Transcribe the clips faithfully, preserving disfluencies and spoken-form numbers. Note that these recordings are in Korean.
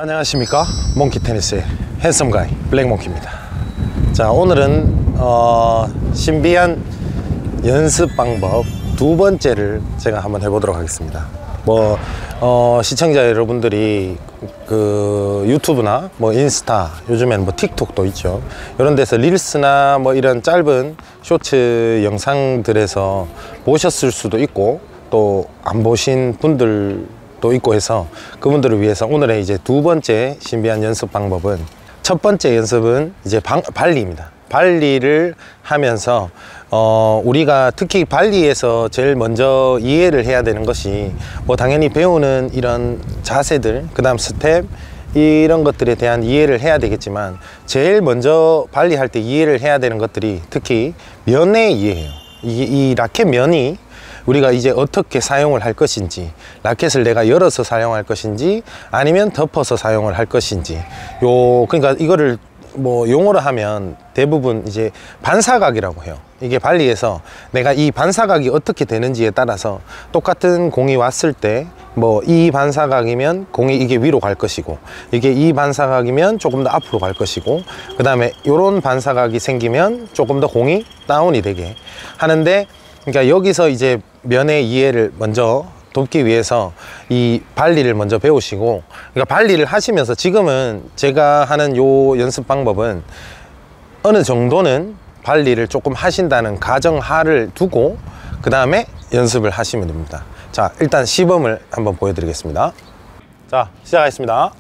안녕하십니까, 몽키 테니스의 핸섬 가이 블랙몽키입니다. 자, 오늘은 어, 신비한 연습 방법 두 번째를 제가 한번 해보도록 하겠습니다. 뭐 어, 시청자 여러분들이 그 유튜브나 뭐 인스타, 요즘에는 뭐 틱톡도 있죠, 이런 데서 릴스나 뭐 이런 짧은 쇼츠 영상들에서 보셨을 수도 있고 또 안 보신 분들 또 있고 해서, 그분들을 위해서 오늘의 이제 두 번째 신비한 연습 방법은, 첫 번째 연습은 이제 방, 발리입니다. 발리를 하면서 어, 우리가 특히 발리에서 제일 먼저 이해를 해야 되는 것이, 뭐 당연히 배우는 이런 자세들, 그 다음 스텝, 이런 것들에 대한 이해를 해야 되겠지만, 제일 먼저 발리 할 때 이해를 해야 되는 것들이 특히 면의 이해예요. 이, 이 라켓 면이 우리가 이제 어떻게 사용을 할 것인지, 라켓을 내가 열어서 사용할 것인지 아니면 덮어서 사용을 할 것인지, 요 그러니까 이거를 뭐 용어로 하면 대부분 이제 반사각이라고 해요. 이게 발리에서 내가 이 반사각이 어떻게 되는지에 따라서 똑같은 공이 왔을 때 뭐 이 반사각이면 공이 이게 위로 갈 것이고, 이게 이 반사각이면 조금 더 앞으로 갈 것이고, 그 다음에 요런 반사각이 생기면 조금 더 공이 다운이 되게 하는데, 그러니까 여기서 이제 면의 이해를 먼저 돕기 위해서 이 발리를 먼저 배우시고, 그러니까 발리를 하시면서 지금은 제가 하는 요 연습 방법은 어느 정도는 발리를 조금 하신다는 가정하를 두고 그 다음에 연습을 하시면 됩니다. 자, 일단 시범을 한번 보여드리겠습니다. 자, 시작하겠습니다.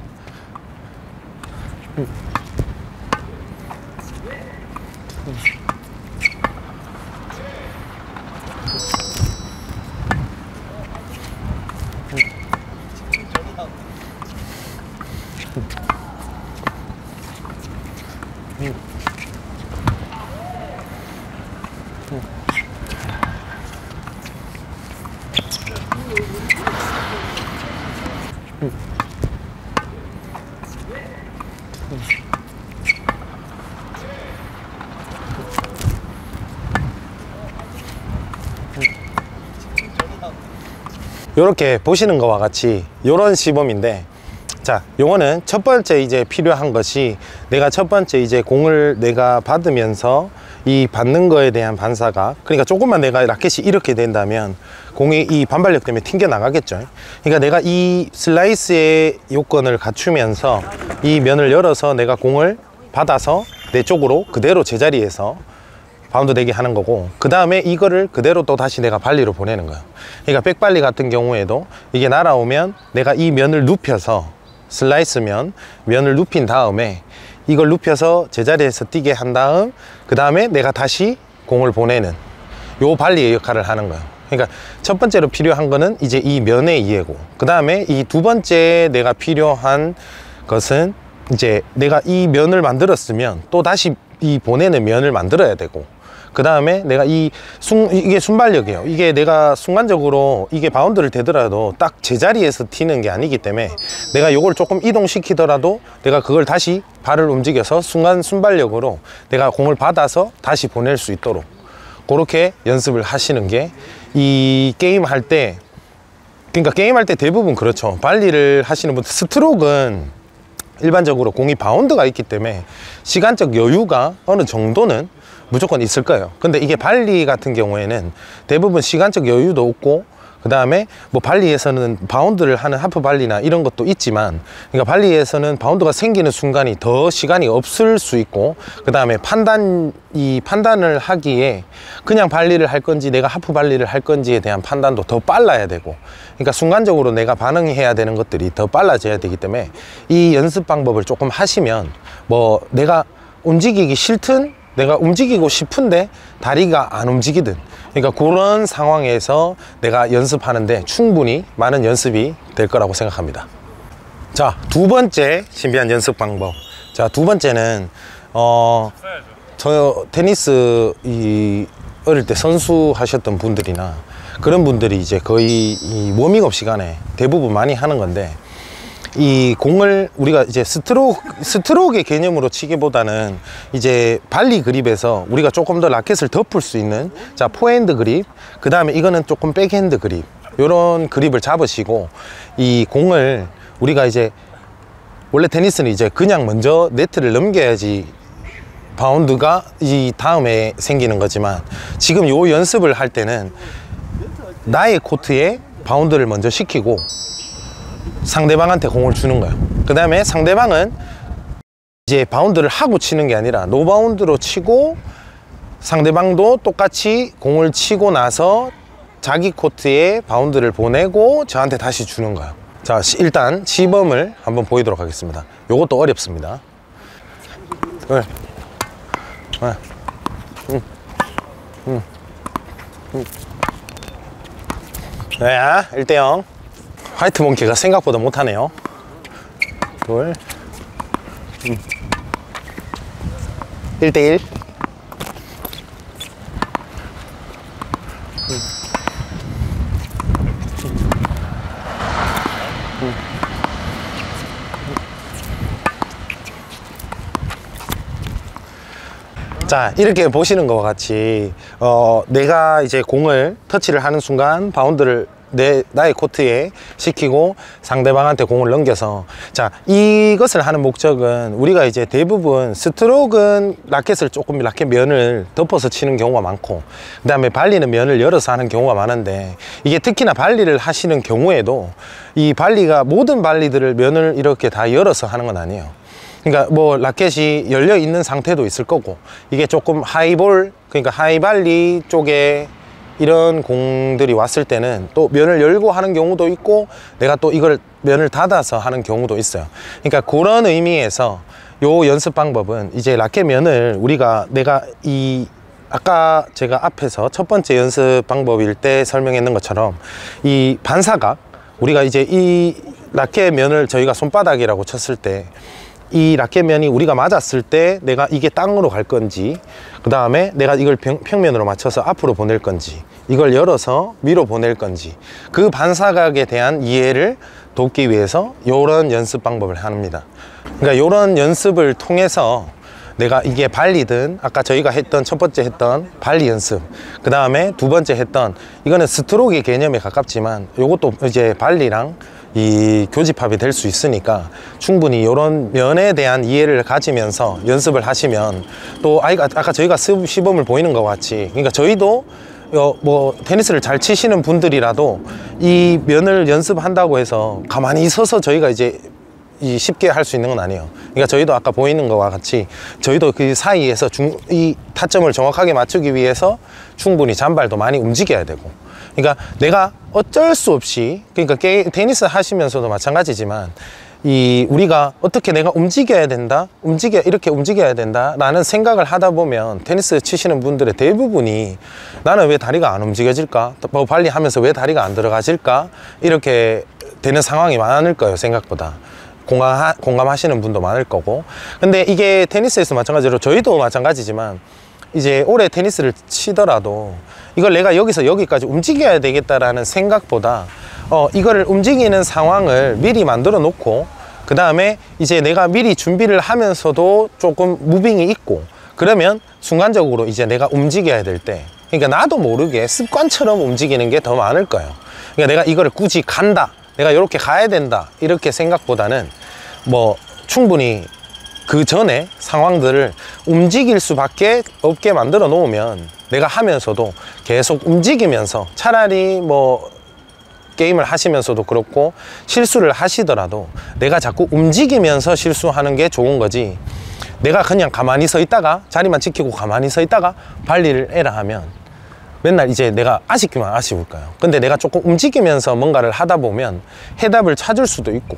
이렇게 보시는 것과 같이 이런 시범인데, 자, 요거는 첫 번째 이제 필요한 것이, 내가 첫 번째 이제 공을 내가 받으면서 이 받는 거에 대한 반사각, 그러니까 조금만 내가 라켓이 이렇게 된다면 공이 이 반발력 때문에 튕겨 나가겠죠. 그러니까 내가 이 슬라이스의 요건을 갖추면서 이 면을 열어서 내가 공을 받아서 내 쪽으로 그대로 제자리에서 바운드 되게 하는 거고, 그 다음에 이거를 그대로 또 다시 내가 발리로 보내는 거예요. 그러니까 백발리 같은 경우에도 이게 날아오면 내가 이 면을 눕혀서, 슬라이스면 면을 눕힌 다음에 이걸 눕혀서 제자리에서 뛰게 한 다음, 그 다음에 내가 다시 공을 보내는 요 발리의 역할을 하는 거예요. 그러니까 첫 번째로 필요한 거는 이제 이 면의 이해고, 그 다음에 이 두 번째 내가 필요한 것은 이제 내가 이 면을 만들었으면 또 다시 이 보내는 면을 만들어야 되고, 그 다음에 내가 이 순, 이게 순발력이에요. 이게 내가 순간적으로 이게 바운드를 대더라도 딱 제자리에서 튀는 게 아니기 때문에, 내가 요걸 조금 이동시키더라도 내가 그걸 다시 발을 움직여서 순간 순발력으로 내가 공을 받아서 다시 보낼 수 있도록 그렇게 연습을 하시는 게, 이 게임 할 때, 그러니까 게임 할 때 대부분 그렇죠. 발리를 하시는 분들, 스트로크는 일반적으로 공이 바운드가 있기 때문에 시간적 여유가 어느 정도는 무조건 있을 거예요. 근데 이게 발리 같은 경우에는 대부분 시간적 여유도 없고, 그 다음에 뭐 발리에서는 바운드를 하는 하프 발리나 이런 것도 있지만, 그러니까 발리에서는 바운드가 생기는 순간이 더 시간이 없을 수 있고, 그 다음에 판단, 이 판단을 하기에 그냥 발리를 할 건지 내가 하프 발리를 할 건지에 대한 판단도 더 빨라야 되고, 그러니까 순간적으로 내가 반응해야 되는 것들이 더 빨라져야 되기 때문에, 이 연습 방법을 조금 하시면, 뭐 내가 움직이기 싫든 내가 움직이고 싶은데 다리가 안 움직이든, 그러니까 그런 상황에서 내가 연습하는데 충분히 많은 연습이 될 거라고 생각합니다. 자, 두 번째 신비한 연습 방법. 자, 두 번째는 어, 저 테니스 이 어릴 때 선수 하셨던 분들이나 그런 분들이 이제 거의 이 워밍업 시간에 대부분 많이 하는 건데, 이 공을 우리가 이제 스트로크, 스트로크의 개념으로 치기보다는 이제 발리 그립에서 우리가 조금 더 라켓을 덮을 수 있는, 자, 포핸드 그립, 그 다음에 이거는 조금 백핸드 그립, 요런 그립을 잡으시고, 이 공을 우리가 이제 원래 테니스는 이제 그냥 먼저 네트를 넘겨야지 바운드가 이 다음에 생기는 거지만, 지금 요 연습을 할 때는 나의 코트에 바운드를 먼저 시키고 상대방한테 공을 주는 거예요. 그 다음에 상대방은 이제 바운드를 하고 치는 게 아니라 노바운드로 치고, 상대방도 똑같이 공을 치고 나서 자기 코트에 바운드를 보내고 저한테 다시 주는 거예요. 자, 일단 시범을 한번 보이도록 하겠습니다. 요것도 어렵습니다. 둘, 하나, 응, 응, 응. 자, 일 대 영. 화이트 몽키가 생각보다 못하네요. 둘, 음. 일 대 일. 음. 음. 자, 이렇게 보시는 것과 같이 어, 내가 이제 공을 터치를 하는 순간 바운드를 내, 나의 코트에 시키고 상대방한테 공을 넘겨서, 자, 이것을 하는 목적은 우리가 이제 대부분 스트로크는 라켓을 조금 라켓 면을 덮어서 치는 경우가 많고, 그 다음에 발리는 면을 열어서 하는 경우가 많은데, 이게 특히나 발리를 하시는 경우에도 이 발리가 모든 발리들을 면을 이렇게 다 열어서 하는 건 아니에요. 그러니까 뭐 라켓이 열려 있는 상태도 있을 거고, 이게 조금 하이볼, 그러니까 하이발리 쪽에 이런 공들이 왔을 때는 또 면을 열고 하는 경우도 있고, 내가 또 이걸 면을 닫아서 하는 경우도 있어요. 그러니까 그런 의미에서 요 연습 방법은 이제 라켓 면을 우리가 내가 이 아까 제가 앞에서 첫 번째 연습 방법일 때 설명했는 것처럼 이 반사각, 우리가 이제 이 라켓 면을 저희가 손바닥이라고 쳤을 때 이 라켓면이 우리가 맞았을 때 내가 이게 땅으로 갈 건지, 그 다음에 내가 이걸 평, 평면으로 맞춰서 앞으로 보낼 건지, 이걸 열어서 위로 보낼 건지, 그 반사각에 대한 이해를 돕기 위해서 이런 연습 방법을 합니다. 그러니까 이런 연습을 통해서 내가 이게 발리든 아까 저희가 했던 첫 번째 했던 발리 연습, 그 다음에 두 번째 했던 이거는 스트로크의 개념에 가깝지만 이것도 이제 발리랑 이 교집합이 될 수 있으니까 충분히 이런 면에 대한 이해를 가지면서 연습을 하시면, 또 아이가 아까 저희가 시범을 보이는 것 같이, 그러니까 저희도 어, 뭐 테니스를 잘 치시는 분들이라도 이 면을 연습한다고 해서 가만히 서서 저희가 이제 이 쉽게 할 수 있는 건 아니에요. 그러니까 저희도 아까 보이는 것과 같이 저희도 그 사이에서 중, 이 타점을 정확하게 맞추기 위해서 충분히 잔발도 많이 움직여야 되고, 그러니까 내가 어쩔 수 없이, 그러니까 게, 테니스 하시면서도 마찬가지지만 이 우리가 어떻게 내가 움직여야 된다, 움직여 이렇게 움직여야 된다 라는 생각을 하다 보면 테니스 치시는 분들의 대부분이 나는 왜 다리가 안 움직여질까, 뭐 발리 하면서 왜 다리가 안 들어가질까, 이렇게 되는 상황이 많을 거예요. 생각보다 공감, 공감하시는 분도 많을 거고. 근데 이게 테니스에서 마찬가지로 저희도 마찬가지지만 이제 오래 테니스를 치더라도 이걸 내가 여기서 여기까지 움직여야 되겠다라는 생각보다 어 이거를 움직이는 상황을 미리 만들어 놓고, 그 다음에 이제 내가 미리 준비를 하면서도 조금 무빙이 있고, 그러면 순간적으로 이제 내가 움직여야 될 때, 그러니까 나도 모르게 습관처럼 움직이는 게 더 많을 거예요. 그러니까 내가 이거를 굳이 간다, 내가 이렇게 가야 된다, 이렇게 생각보다는 뭐 충분히 그 전에 상황들을 움직일 수밖에 없게 만들어 놓으면 내가 하면서도 계속 움직이면서, 차라리 뭐 게임을 하시면서도 그렇고 실수를 하시더라도 내가 자꾸 움직이면서 실수하는 게 좋은 거지, 내가 그냥 가만히 서 있다가 자리만 지키고 가만히 서 있다가 발리를 에라 하면 맨날 이제 내가 아쉽기만 아쉬울 거예요. 근데 내가 조금 움직이면서 뭔가를 하다 보면 해답을 찾을 수도 있고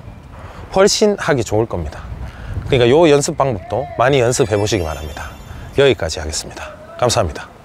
훨씬 하기 좋을 겁니다. 그러니까 요 연습 방법도 많이 연습해 보시기 바랍니다. 여기까지 하겠습니다. 감사합니다.